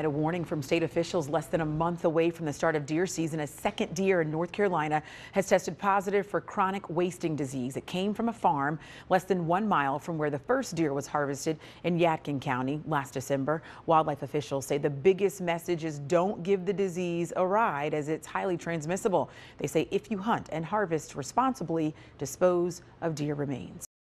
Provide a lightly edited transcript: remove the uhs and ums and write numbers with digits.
Carolina warning from state officials less than a month away from the start of deer season. A second deer in North Carolina has tested positive for chronic wasting disease. It came from a farm less than 1 mile from where the first deer was harvested in Yadkin County last December. Wildlife officials say the biggest message is don't give the disease a ride as it's highly transmissible. They say if you hunt and harvest responsibly, dispose of deer remains.